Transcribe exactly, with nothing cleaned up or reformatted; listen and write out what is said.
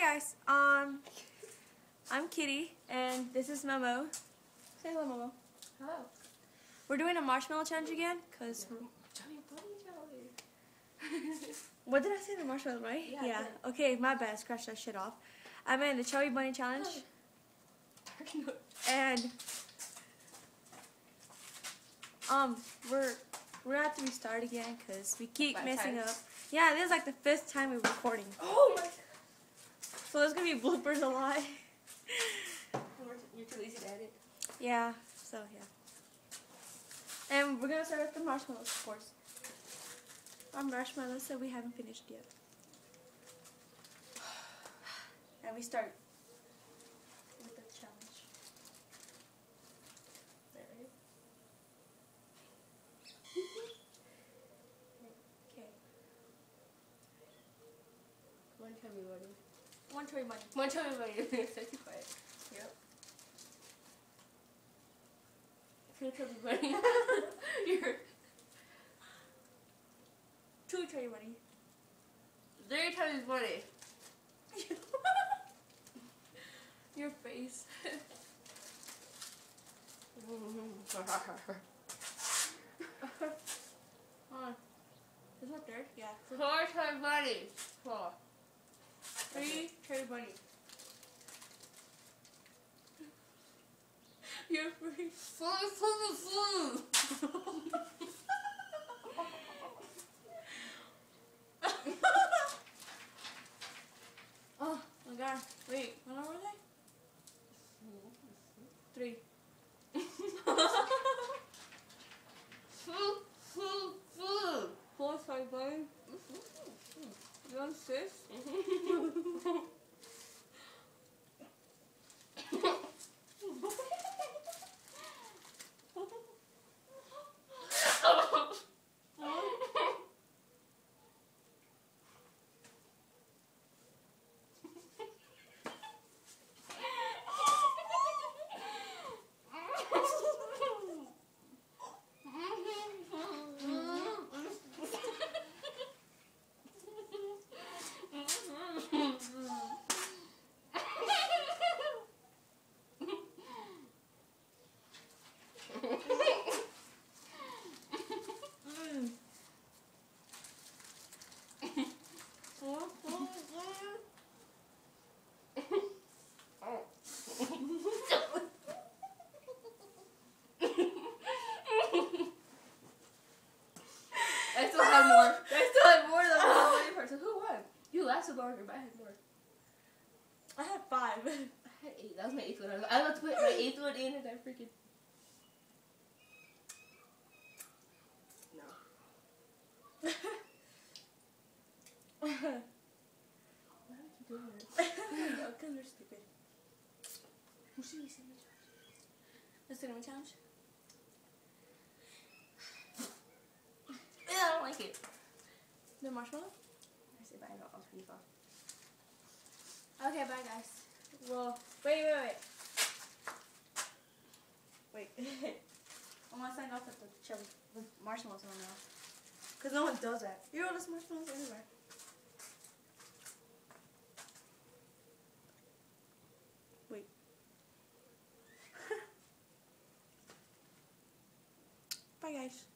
guys, um, I'm Kitty, and this is Momo. Say hello, Momo. Hello. We're doing a marshmallow challenge again, cause Chubby bunny challenge. what did I say? The marshmallow, right? Yeah. yeah. Okay, my bad. Scratch that shit off. I meant the Chubby Bunny challenge, and um, we're we're gonna have to restart again, cause we keep Five messing times. up. Yeah, this is like the fifth time we're recording. Oh my god. So there's gonna be bloopers a lot. You're too lazy to edit. Yeah, so yeah. And we're gonna start with the marshmallows, of course. Our marshmallows that we haven't finished yet. And we start with the challenge. Ready? Okay. One chubby bunny. One Chubby Bunny. One chubby bunny. So too quiet. Yep. Two chubby bunny. You're Two Chubby Bunny. three chubby bunny. Your face. On. Is that third? Yeah. Four chubby bunnies. Four. Three Chubby Bunny. Your face. Four, four, four. Oh my god. Wait, how long were they? Three. Food, food, food. Four Chubby Bunny. You want six? I still have more. I still have more than the only person. Who won? You lasted longer, but I had more. I had five. I had eight. That was my eighth one. I was, I was about to put my eighth one in and I freaking... No. Why would you do that? Because they're stupid. Who should we send the challenge? The cinnamon challenge? Yeah, I don't like it. The marshmallow? I say bye. I'll, I'll turn you off. Okay, bye guys. Well, wait, wait, wait. Wait. I want to sign off with the chili, the marshmallows on now. Because no one does that. You know there's marshmallows everywhere. Wait. Bye guys.